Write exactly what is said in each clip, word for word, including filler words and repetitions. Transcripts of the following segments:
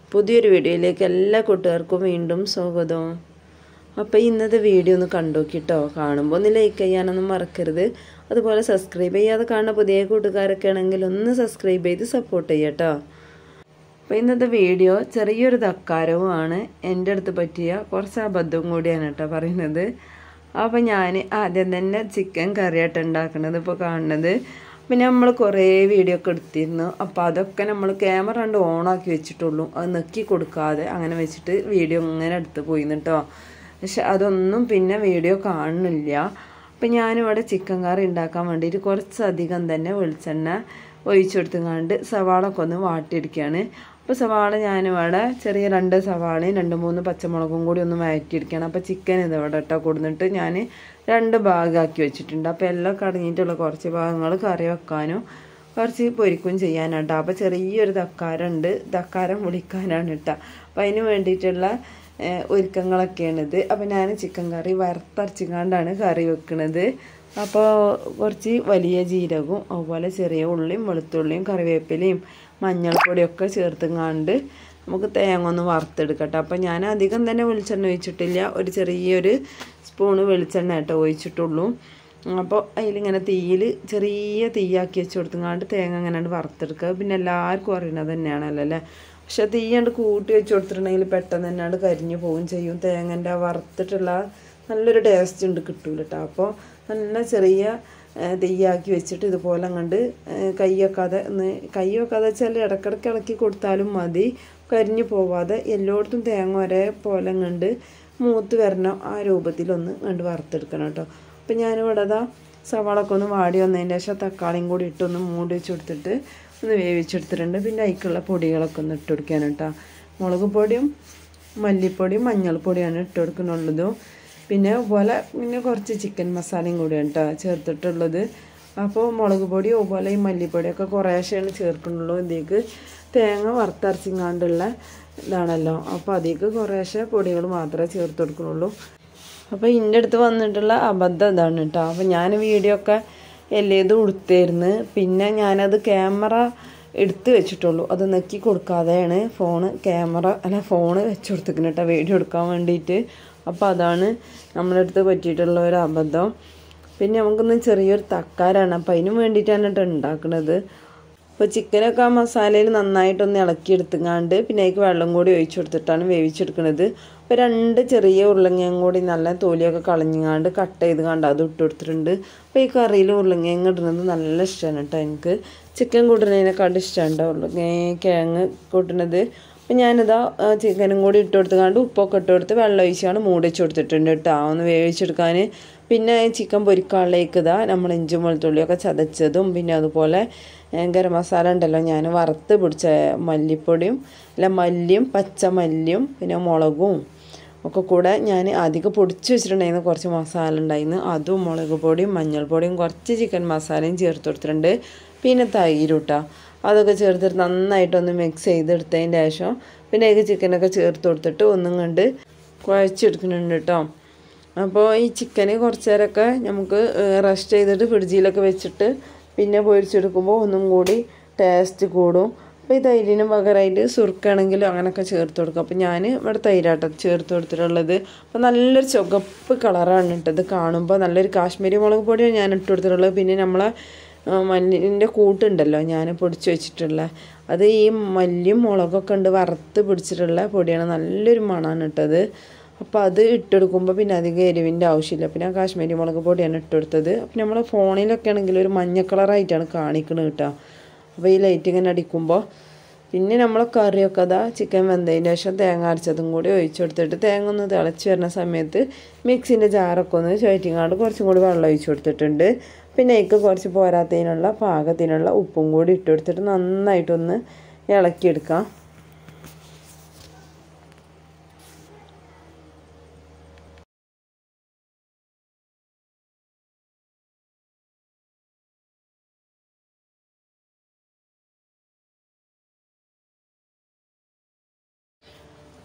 പുതിയൊരു വീഡിയോയിലേക്ക് എല്ലാ കൂട്ടുകാർക്കും വീണ്ടും സ്വാഗതം. അപ്പോൾ ഇന്നത്തെ വീഡിയോ ഒന്ന് കണ്ടുനോക്കിട്ടോ. കാണുമ്പോൾ ഒന്ന് ലൈക്ക് ചെയ്യാനൊന്നും മറക്കരുത്. അതുപോലെ സബ്സ്ക്രൈബ് ചെയ്യാതെ കാണുന്ന പുതിയ കൂട്ടുകാരൊക്കെ ആണെങ്കിൽ ഒന്ന് സബ്സ്ക്രൈബ് ചെയ്ത് സപ്പോർട്ട് ചെയ്യട്ടോ. അപ്പോൾ ഇന്നത്തെ വീഡിയോ ചെറിയൊരു തക്കാരവുമാണ്. എൻ്റെ അടുത്ത് പറ്റിയ കുറച്ച് അബദ്ധവും കൂടിയാണ് കേട്ടോ പറയുന്നത്. അപ്പോൾ ഞാൻ ആദ്യം തന്നെ ചിക്കൻ കറിയായിട്ട് ഉണ്ടാക്കുന്നത് ഇപ്പോൾ കാണുന്നത്. പിന്നെ നമ്മൾ കുറേ വീഡിയോ ഒക്കെ എടുത്തിരുന്നു. അപ്പോൾ അതൊക്കെ നമ്മൾ ക്യാമറ കണ്ട് ഓണാക്കി വെച്ചിട്ടുള്ളൂ. അത് നെക്കി കൊടുക്കാതെ അങ്ങനെ വെച്ചിട്ട് വീഡിയോ ഇങ്ങനെ എടുത്ത് പോയിന്ന് കേട്ടോ. പക്ഷെ അതൊന്നും പിന്നെ വീഡിയോ കാണുന്നില്ല. അപ്പം ഞാനിവിടെ ചിക്കൻ കറി ഉണ്ടാക്കാൻ വേണ്ടിയിട്ട് കുറച്ചധികം തന്നെ വെളിച്ചെണ്ണ ഒഴിച്ചെടുത്തുകൊണ്ട് സവാളൊക്കെ ഒന്ന് വാട്ടിയെടുക്കുകയാണ്. അപ്പോൾ സവാള ഞാനിവിടെ ചെറിയ രണ്ട് സവാളയും രണ്ട് മൂന്ന് പച്ചമുളകും കൂടി ഒന്ന് വഴറ്റിയെടുക്കുകയാണ്. അപ്പോൾ ചിക്കൻ ഇതിവിടെ ഇട്ടാൽ കൊടുത്തിട്ട് ഞാൻ രണ്ട് ഭാഗമാക്കി വെച്ചിട്ടുണ്ട്. അപ്പോൾ എല്ലാം കടങ്ങിയിട്ടുള്ള കുറച്ച് ഭാഗങ്ങൾ കറി വെക്കാനും കുറച്ച് പൊരിക്കും ചെയ്യാനാട്ടോ. അപ്പോൾ ചെറിയൊരു തക്കാരുണ്ട്, തക്കാരം പൊളിക്കാനാണ് കേട്ടോ. അപ്പോൾ അതിന് വേണ്ടിയിട്ടുള്ള ഒരുക്കങ്ങളൊക്കെയാണിത്. അപ്പോൾ ഞാൻ ചിക്കൻ കറി വറുത്തരച്ചിക്കാണ്ടാണ് കറി വെക്കുന്നത്. അപ്പോൾ കുറച്ച് വലിയ ജീരകവും അതുപോലെ ചെറിയ ഉള്ളിയും വെളുത്തുള്ളിയും കറിവേപ്പിലയും മഞ്ഞൾപ്പൊടിയൊക്കെ ചേർത്തുങ്ങാണ്ട് നമുക്ക് തേങ്ങ ഒന്ന് വറുത്തെടുക്കട്ടെ. അപ്പോൾ ഞാൻ അധികം തന്നെ വെളിച്ചെണ്ണ ഒഴിച്ചിട്ടില്ല, ഒരു ചെറിയൊരു സ്പൂണ് വെളിച്ചെണ്ണ കേട്ടോ ഒഴിച്ചിട്ടുള്ളൂ. അപ്പോൾ അതിലിങ്ങനെ തീയിൽ ചെറിയ തീയാക്കി വെച്ച് കൊടുത്തുങ്ങാണ്ട് തേങ്ങ അങ്ങനെ വറുത്തെടുക്കുക. പിന്നെ എല്ലാവർക്കും അറിയണത് തന്നെയാണല്ലോ അല്ലേ. പക്ഷെ തീയണ്ട് കൂട്ടി വെച്ച് കൊടുത്തിട്ടുണ്ടെങ്കിൽ പെട്ടെന്ന് തന്നെയാണ് കരിഞ്ഞു പോവുകയും ചെയ്യും. തേങ്ങൻ്റെ വറുത്തിട്ടുള്ള നല്ലൊരു ടേസ്റ്റ് ഉണ്ട് കിട്ടൂല കേട്ടോ. അപ്പോൾ നല്ല ചെറിയ തീയാക്കി വെച്ചിട്ട് ഇതുപോലെ അങ്ങോട്ട് കൈ വെക്കാതെ ഒന്ന് കൈ വെക്കാതെ വെച്ചാൽ ഇടക്കിടക്ക് ഇളക്കി കൊടുത്താലും മതി, കരിഞ്ഞു പോവാതെ എല്ലായിടത്തും തേങ്ങ ഒരേ പോലെ കണ്ട് മൂത്ത് വരണം ആ രൂപത്തിലൊന്ന് കണ്ട് വറുത്തെടുക്കണം കേട്ടോ. അപ്പം ഞാനിവിടെ അതാ സവാളൊക്കെ ഒന്ന് വാടി വന്നതിന് ശേഷം തക്കാളിയും കൂടി ഇട്ടൊന്ന് മൂടി വെച്ച് കൊടുത്തിട്ട് ഒന്ന് വേവിച്ചെടുത്തിട്ടുണ്ട്. പിന്നെ അതിലേക്കുള്ള പൊടികളൊക്കെ ഒന്ന് ഇട്ട് കൊടുക്കാൻ കേട്ടോ. മുളക് പൊടിയും മല്ലിപ്പൊടിയും മഞ്ഞൾപ്പൊടിയാണ് ഇട്ട് കൊടുക്കുന്നുള്ളതും. പിന്നെ അതുപോലെ പിന്നെ കുറച്ച് ചിക്കൻ മസാലയും കൂടിയാണ് കേട്ടോ ചേർത്തിട്ടുള്ളത്. അപ്പോൾ മുളക് പൊടി അതുപോലെ ഈ മല്ലിപ്പൊടിയൊക്കെ കുറേശ്ശെയാണ് ചേർക്കുന്നുള്ളൂ. ഇതിലേക്ക് തേങ്ങ വറുത്തരച്ചിങ്ങാണ്ടുള്ള ഇതാണല്ലോ. അപ്പോൾ അതിലേക്ക് കുറേശ്ശെ പൊടികൾ മാത്രമേ ചേർത്ത് കൊടുക്കുന്നുള്ളൂ. അപ്പോൾ ഇതിൻ്റെ അടുത്ത് വന്നിട്ടുള്ള അബദ്ധം ഇതാണ് കേട്ടോ. അപ്പോൾ ഞാൻ വീഡിയോ ഒക്കെ എല്ലേതും എടുത്തായിരുന്നു. പിന്നെ ഞാനത് ക്യാമറ എടുത്ത് വെച്ചിട്ടുള്ളൂ, അത് നെക്കി കൊടുക്കാതെയാണ് ഫോണ് ക്യാമറ അല്ല ഫോണ് വെച്ച് കൊടുത്തിരിക്കുന്നത് കേട്ടോ വീഡിയോ എടുക്കാൻ വേണ്ടിയിട്ട്. അപ്പോൾ അതാണ് നമ്മുടെ അടുത്ത് പറ്റിയിട്ടുള്ള ഒരു അബദ്ധം. പിന്നെ നമുക്കൊന്ന് ചെറിയൊരു തക്കാരാണ്, അപ്പോൾ അതിന് വേണ്ടിയിട്ടാണ് കേട്ടോ ഉണ്ടാക്കുന്നത്. അപ്പോൾ ചിക്കനൊക്കെ ആ മസാലയിൽ നന്നായിട്ടൊന്ന് ഇളക്കിയെടുത്തുങ്ങാണ്ട് പിന്നെ അതിലേക്ക് വെള്ളം കൂടി ഒഴിച്ചു കൊടുത്തിട്ടാണ് വേവിച്ചെടുക്കുന്നത്. അപ്പോൾ രണ്ട് ചെറിയ ഉരുളങ്ങയും കൂടി നല്ല തോലിയൊക്കെ കളഞ്ഞങ്ങാണ്ട് കട്ട് ചെയ്ത് കണ്ട് അത് ഇട്ട് കൊടുത്തിട്ടുണ്ട്. അപ്പോൾ ഈ കറിയിൽ ഉരുളങ്ങയും ഇടുന്നത് നല്ല ഇഷ്ടമാണ് കേട്ടോ. എനിക്ക് ചിക്കൻ കൂട്ടുന്നതിനെക്കാട്ടും ഇഷ്ടമാണ് ഉരുളങ്ങ കിഴങ്ങ് കൂട്ടുന്നത്. അപ്പം ഞാനിതാ ചിക്കനും കൂടി ഇട്ട് കൊടുത്തുകൊണ്ട് ഉപ്പൊക്കെ ഇട്ട് കൊടുത്ത് വെള്ളം ഒഴിച്ചാണ് മൂടി വെച്ച് കൊടുത്തിട്ടുണ്ട് കേട്ടോ ഒന്ന് വേവിച്ചെടുക്കാൻ. പിന്നെ ചിക്കൻ പൊരിക്കാളിലേക്ക് ഇതാ നമ്മൾ ഇഞ്ചും വെളുത്തുള്ളിയൊക്കെ ചതച്ചതും പിന്നെ അതുപോലെ ഗരം മസാല ഉണ്ടല്ലോ ഞാൻ വറുത്ത് പിടിച്ച മല്ലിപ്പൊടിയും അല്ല മല്ലിയും പച്ചമല്ലിയും പിന്നെ മുളകും ഒക്കെ കൂടെ ഞാൻ അധികം പൊടിച്ച് വെച്ചിട്ടുണ്ടായിരുന്നു. കുറച്ച് മസാല ഉണ്ടായിരുന്നു, അതും മുളക് പൊടിയും മഞ്ഞൾപ്പൊടിയും കുറച്ച് ചിക്കൻ മസാലയും ചേർത്ത് കൊടുത്തിട്ടുണ്ട്. പിന്നെ തൈര് കേട്ടോ അതൊക്കെ ചേർത്തിട്ട് നന്നായിട്ടൊന്ന് മിക്സ് ചെയ്തെടുത്തതിന് ശേഷം പിന്നെ അതിൽ ചിക്കനൊക്കെ ചേർത്ത് കൊടുത്തിട്ട് ഒന്നും കണ്ട് കുഴച്ചെടുക്കുന്നുണ്ട് കേട്ടോ. അപ്പോൾ ഈ ചിക്കന് കുറച്ച് നേരമൊക്കെ നമുക്ക് റെസ്റ്റ് ചെയ്തിട്ട് ഫ്രിഡ്ജിലൊക്കെ വെച്ചിട്ട് പിന്നെ പൊരിച്ചെടുക്കുമ്പോൾ ഒന്നും കൂടി ടേസ്റ്റ് കൂടും. അപ്പോൾ ഈ തൈരിന് പകരമായിട്ട് സുർക്കാണെങ്കിലും അങ്ങനെയൊക്കെ ചേർത്ത് കൊടുക്കും. അപ്പോൾ ഞാൻ ഇവിടെ തൈരാട്ടം ചേർത്ത് കൊടുത്തിട്ടുള്ളത്. അപ്പോൾ നല്ലൊരു ചുവപ്പ് കളറാണ് ഇട്ടത് കാണുമ്പോൾ. നല്ലൊരു കാശ്മീരി മുളക് പൊടിയാണ് ഞാൻ ഇട്ട് കൊടുത്തിട്ടുള്ളത്. പിന്നെ നമ്മളെ മല്ലിൻ്റെ കൂട്ടുണ്ടല്ലോ ഞാൻ പൊടിച്ച് വെച്ചിട്ടുള്ള അത് ഈ മല്ലിയും മുളകൊക്കെ ഉണ്ട് വറുത്ത് പിടിച്ചിട്ടുള്ള പൊടിയാണ്, നല്ലൊരു മണമാണ് ഇട്ടത്. അപ്പോൾ അത് ഇട്ടെടുക്കുമ്പോൾ പിന്നെ അധികം എരിവിൻ്റെ ആവശ്യമില്ല. പിന്നെ കാശ്മീരി മുളക് പൊടിയാണ് ഇട്ടെടുത്തത്. അപ്പോൾ നമ്മൾ ഫോണിലൊക്കെ ആണെങ്കിൽ ഒരു മഞ്ഞ കളറായിട്ടാണ് കാണിക്കുന്നത് കേട്ടോ. അപ്പോൾ ഈ ലൈറ്റ് ഇങ്ങനെ അടിക്കുമ്പോൾ പിന്നെ നമ്മൾ കറിയൊക്കെ അതാ ചിക്കൻ വെന്തതിന് ശേഷം തേങ്ങ അരച്ചതും കൂടി ഒഴിച്ചെടുത്തിട്ട് തേങ്ങ ഒന്ന് തിളച്ച് വരുന്ന സമയത്ത് മിക്സിൻ്റെ ജാറൊക്കെ ഒന്ന് ചുവറ്റിങ്ങാണ്ട് കുറച്ചും കൂടി വെള്ളം ഒഴിച്ചു കൊടുത്തിട്ടുണ്ട്. പിന്നെ അതിലേക്ക് കുറച്ച് പോരാത്തതിനുള്ള പാകത്തിനുള്ള ഉപ്പും കൂടി ഇട്ട് കൊടുത്തിട്ട് നന്നായിട്ടൊന്ന് ഇളക്കിയെടുക്കാം.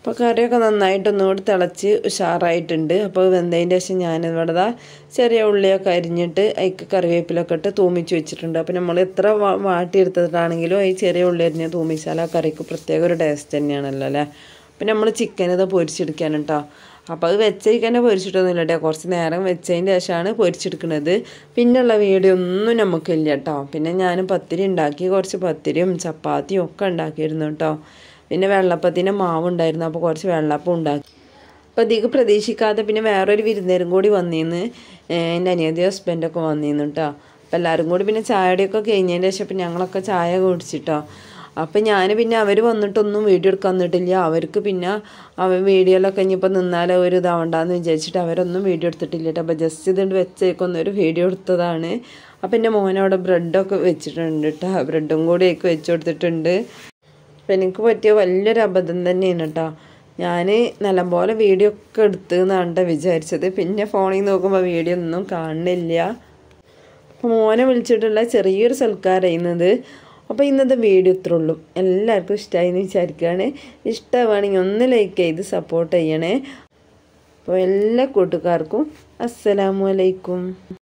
അപ്പോൾ കറിയൊക്കെ നന്നായിട്ടൊന്നുകൂടി തിളച്ച് ഉഷാറായിട്ടുണ്ട്. അപ്പോൾ വെന്തതിൻ്റെ ശേഷം ഞാനിവിടെ ചെറിയ ഉള്ളിയൊക്കെ അരിഞ്ഞിട്ട് അതിക്ക് കറിവേപ്പിലൊക്കെ ഇട്ട് തൂമിച്ച് വെച്ചിട്ടുണ്ട്. അപ്പോൾ നമ്മൾ എത്ര വാട്ടിയെടുത്തിട്ടാണെങ്കിലും ഈ ചെറിയ ഉള്ളി അരിഞ്ഞ് തൂമിച്ചാൽ ആ കറിക്ക് പ്രത്യേക ഒരു ടേസ്റ്റ് തന്നെയാണല്ലോ അല്ലേ. പിന്നെ നമ്മൾ ചിക്കൻ ഇത് പൊരിച്ചെടുക്കാൻ കേട്ടോ. അപ്പോൾ അത് വെച്ചേക്ക് തന്നെ പൊരിച്ചിട്ടൊന്നുമില്ല കേട്ടോ, കുറച്ച് നേരം വെച്ചതിൻ്റെ ശേഷമാണ് പൊരിച്ചെടുക്കുന്നത്. പിന്നെയുള്ള വീഡിയോ ഒന്നും നമുക്കില്ല കേട്ടോ. പിന്നെ ഞാൻ പത്തിരി ഉണ്ടാക്കി, കുറച്ച് പത്തിരിയും ചപ്പാത്തിയും ഒക്കെ ഉണ്ടാക്കിയിരുന്നു കേട്ടോ. പിന്നെ വെള്ളപ്പത്തിൻ്റെ മാവ് ഉണ്ടായിരുന്നു, അപ്പോൾ കുറച്ച് വെള്ളപ്പം ഉണ്ടാക്കി. അപ്പോൾ അധികം പ്രതീക്ഷിക്കാതെ പിന്നെ വേറൊരു വിരുന്നേരും കൂടി വന്നിരുന്നു, എൻ്റെ അനിയത്തി ഹസ്ബൻഡൊക്കെ വന്നിരുന്നു കേട്ടോ. അപ്പോൾ എല്ലാവരും കൂടി പിന്നെ ചായയുടെയൊക്കെ കഴിഞ്ഞതിൻ്റെ ശേഷം ഇപ്പം ഞങ്ങളൊക്കെ ചായ കുടിച്ചിട്ടോ. അപ്പം ഞാൻ പിന്നെ അവർ വന്നിട്ടൊന്നും വീഡിയോ എടുക്കാൻ വന്നിട്ടില്ല. അവർക്ക് പിന്നെ അവർ വീഡിയോയിലൊക്കെ ഇനിയിപ്പോൾ നിന്നാലോ ഒരു ഇതാവണ്ടെന്ന് വിചാരിച്ചിട്ട് അവരൊന്നും വീഡിയോ എടുത്തിട്ടില്ല കേട്ടോ. അപ്പോൾ ജസ്റ്റ് ഇതുകൊണ്ട് വെച്ചേക്കൊന്നൊരു വീഡിയോ എടുത്തതാണ്. അപ്പം എൻ്റെ മോനവിടെ ബ്രെഡൊക്കെ വെച്ചിട്ടുണ്ട് കേട്ടോ, ബ്രെഡും കൂടി ഒക്കെ വെച്ച് കൊടുത്തിട്ടുണ്ട്. അപ്പം എനിക്ക് പറ്റിയ വലിയൊരു അബദ്ധം തന്നെയാണ് കേട്ടോ. ഞാൻ നല്ലപോലെ വീഡിയോ ഒക്കെ എടുത്ത് എന്നാണ് വിചാരിച്ചത്. പിന്നെ ഫോണിൽ നോക്കുമ്പോൾ വീഡിയോ ഒന്നും കാണുന്നില്ല. അപ്പോൾ മോനെ വിളിച്ചിട്ടുള്ള ചെറിയൊരു സൽക്കാരമായിരുന്നത്. അപ്പോൾ ഇന്നത്തെ വീഡിയോ ഇത്രേ ഉള്ളൂ. എല്ലാവർക്കും ഇഷ്ടമായി എന്ന് വിചാരിക്കുകയാണ്. ഇഷ്ടമാണെങ്കിൽ ഒന്ന് ലൈക്ക് ചെയ്ത് സപ്പോർട്ട് ചെയ്യണേ. അപ്പോൾ എല്ലാ കൂട്ടുകാർക്കും അസ്സലാമു അലൈക്കും.